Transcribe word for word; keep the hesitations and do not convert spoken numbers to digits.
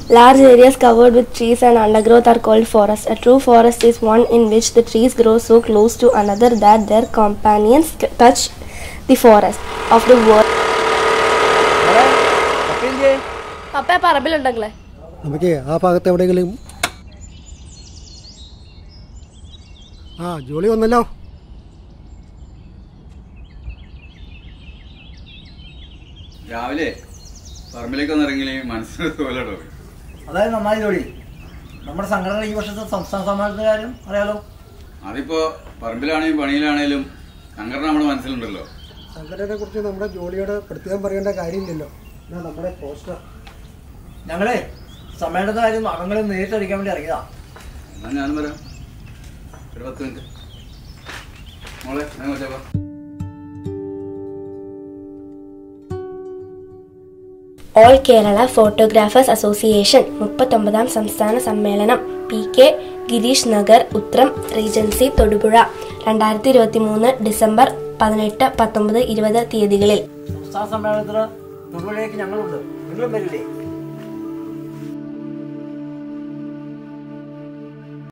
Large areas covered with trees and undergrowth are called forests. A true forest is one in which the trees grow so close to another that their companions touch the forest of the world. പപ്പ പറമ്പിലുണ്ടെങ്കിലേ നമുക്ക് ആ ഭാഗത്ത് എവിടെയെങ്കിലും ആ ജോലി വന്നല്ലോ. രാവിലെ പറമ്പിലേക്ക് വന്നിറങ്ങില്ലേ മനസ്സിന് തോലടോ. അതായത് നന്നായി ജോലി. നമ്മുടെ സംഘടന ഈ വർഷത്തെ സംസ്ഥാന സമ്മേളനത്തിന്റെ കാര്യം അറിയാലോ. അതിപ്പോ പറമ്പിലാണെങ്കിലും പണിയിലാണേലും സംഘടന നമ്മുടെ മനസ്സിലുണ്ടല്ലോ. സംഘടനയെ കുറിച്ച് നമ്മുടെ ജോലിയോട് പ്രത്യേകം പറയേണ്ട കാര്യമില്ലല്ലോ. നമ്മുടെ പോസ്റ്റർ ഞങ്ങളെ സമ്മേളനത്തിന്റെ കാര്യം അകങ്ങളെ നേരിട്ടടിക്കാൻ വേണ്ടി ഇറങ്ങിയതാ. എന്നാ ഞാനും വരാം. ഒരു പത്ത് മിനിറ്റ് മോളെ ഞാൻ വെച്ചേക്കാം. ഓൾ കേരള ഫോട്ടോഗ്രാഫേഴ്സ് അസോസിയേഷൻ മുപ്പത്തൊമ്പതാം സംസ്ഥാന സമ്മേളനം P K Girish Nagar Uthram regency Thodupuzha രണ്ടായിരത്തി ഇരുപത്തി മൂന്ന് ഡിസംബർ പതിനെട്ട് പത്തൊമ്പത് ഇരുപത് തീയതികളിൽ. സംസ്ഥാന സമ്മേളനത്തിന് തൊടുപുഴയ്ക്ക് ഞങ്ങളുണ്ട്. നിങ്ങളും വരില്ലേ?